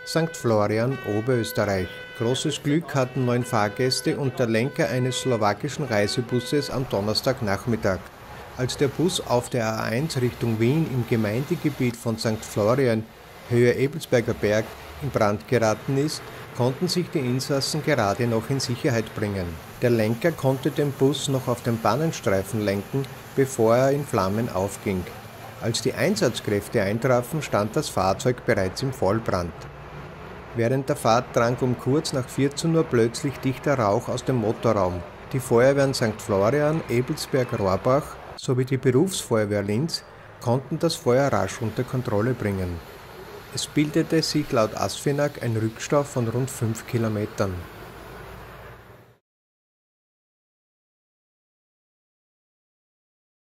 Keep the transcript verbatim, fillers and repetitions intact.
Sankt Florian, Oberösterreich. Großes Glück hatten neun Fahrgäste und der Lenker eines slowakischen Reisebusses am Donnerstagnachmittag. Als der Bus auf der A eins Richtung Wien im Gemeindegebiet von Sankt Florian, Höhe Ebelsberger Berg, in Brand geraten ist, konnten sich die Insassen gerade noch in Sicherheit bringen. Der Lenker konnte den Bus noch auf den Bahnenstreifen lenken, bevor er in Flammen aufging. Als die Einsatzkräfte eintrafen, stand das Fahrzeug bereits im Vollbrand. Während der Fahrt drang um kurz nach vierzehn Uhr plötzlich dichter Rauch aus dem Motorraum. Die Feuerwehren Sankt Florian, Ebelsberg-Rohrbach sowie die Berufsfeuerwehr Linz konnten das Feuer rasch unter Kontrolle bringen. Es bildete sich laut ASFINAG ein Rückstau von rund fünf Kilometern.